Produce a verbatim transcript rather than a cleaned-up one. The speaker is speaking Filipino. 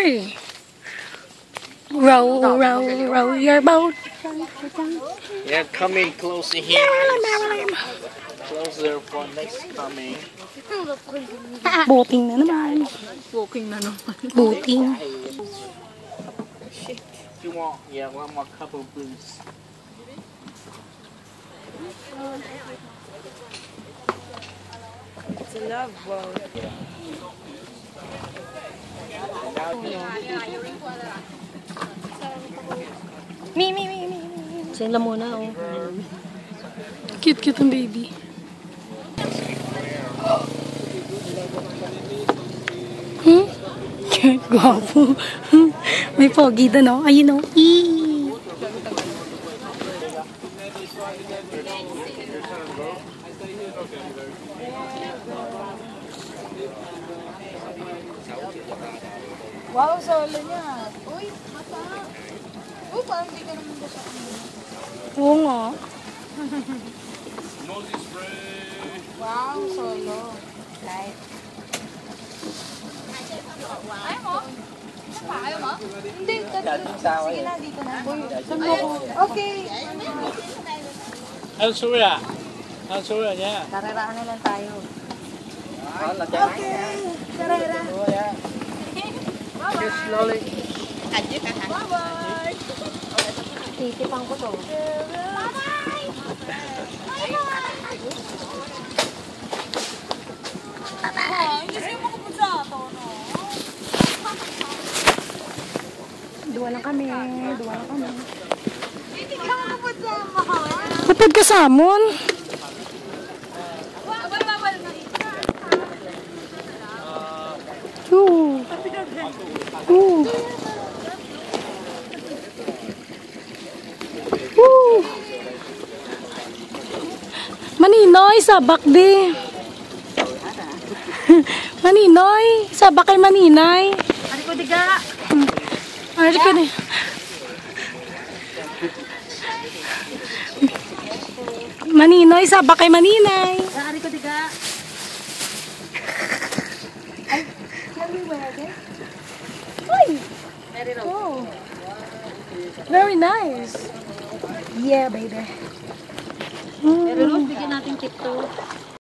Hey! Row, row, row your boat. Yeah, coming closer here. Closer for next coming. Boating na naman. Walking na naman. Boating. Shit. You want? Yeah, one more couple boots. It's a love boat. Mi, mi, mi, mi. Sila muna, oh. Cute, cute ang baby. Hmm? Gwapo. May pogi doon, no? Ayun, no? Eee! Wow, solo niya. Uy, mata. Uy, parang di ka naman ba sa kanina? Oo nga. Wow, solo. Light. Ayaw mo? Ayaw mo? Hindi, tatlo. Sige na, dito na. Okay. Ano suya? Ano suya niya? Tararaan na lang tayo. Okay. Tarara. Just slowly. Bye-bye. Titipang ko to. Bye-bye. Bye-bye. Hindi siya makapunta ito, no? Duwa lang kami. Duwa lang kami. Hindi ka makapunta, mahal. Kapag kasamon. Ooh. Ooh. Ooh. Maninoy, sabak di. Maninoy, sabak kay Maninay. Ari ko diga. Ari ko di. Maninoy, sabak kay Maninay. Ari ko diga. Ay, can we wear this? Ay! Very low. Oh. Very nice. Yeah, baby. Pero bigyan natin tip to.